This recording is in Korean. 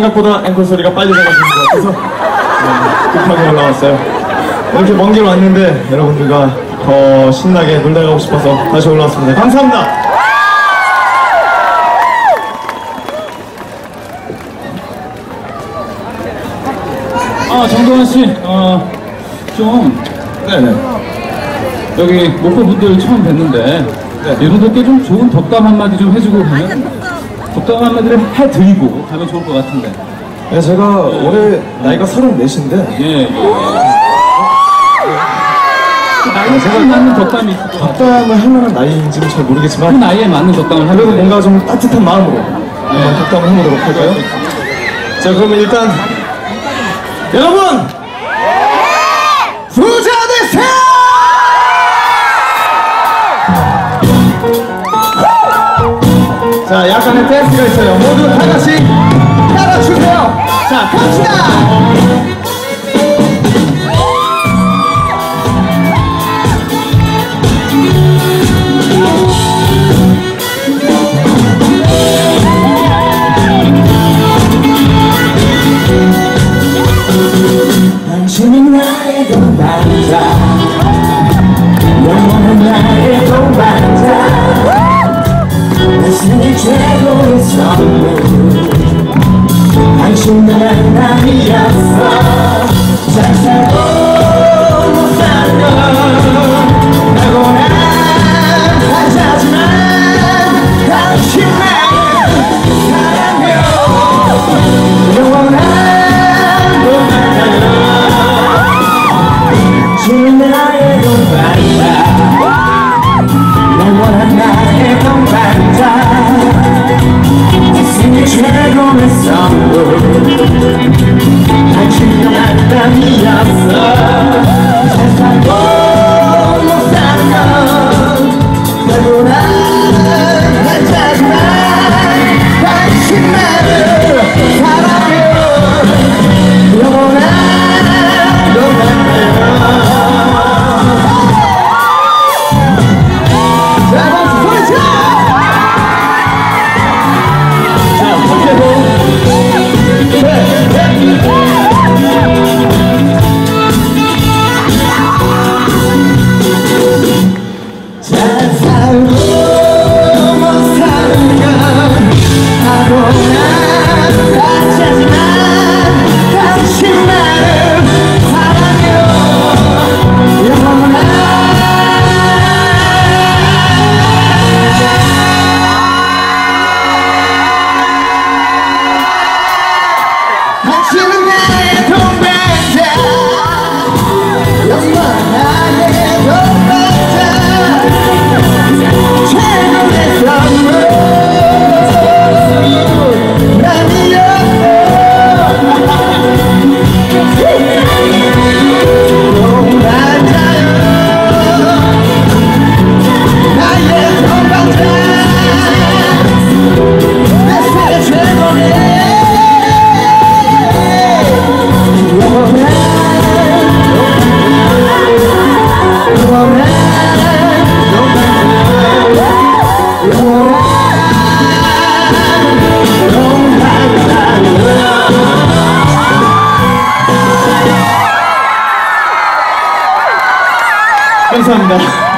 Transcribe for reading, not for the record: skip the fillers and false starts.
생각보다 앵콜 소리가 빨리 나가시는 것 같아서 급하게 올라왔어요. 이렇게 먼 길 왔는데 여러분들과 더 신나게 놀다 가고 싶어서 다시 올라왔습니다. 감사합니다. 정동환씨, 좀 네네. 여기 목포 분들 처음 뵀는데 네. 이분들께 좀 좋은 덕담 한마디 좀 해주고 가면 덕담 한마디를 해드리고 가면 좋을 것 같은데. 네, 제가 올해 나이가 34인데 예. 나이에 잘 맞는 덕담이 있을 것 같아요. 덕담을 할 만한 나이인지는 잘 그 모르겠지만 나이에 맞는 덕담을 그래도 하면 뭔가 좀 따뜻한 마음으로 한번 덕담을 해보도록 할까요? 자, 그러면 일단 여러분! 부자 되세요! 자, 약간의 댄스가 있어요. 모두 다 같이 따라주세요. 자, 갑시다! 당신은 나의 동반자, 영원한 나의 동반자, 내 생의 최고의 선물. 당신은 만남이었어. 잘 살고 못 사는 건 나고난 하자지만 당신만을 사랑해요. 영원한 당신은 나의 동반자, 영원한 나의 동반자, 내 생의 최고의 선물. 당신과 만남이었어. 잘 살고 못 사는 건 결국은 하자지만 당신만을 사랑해요. 영원한 감사합니다.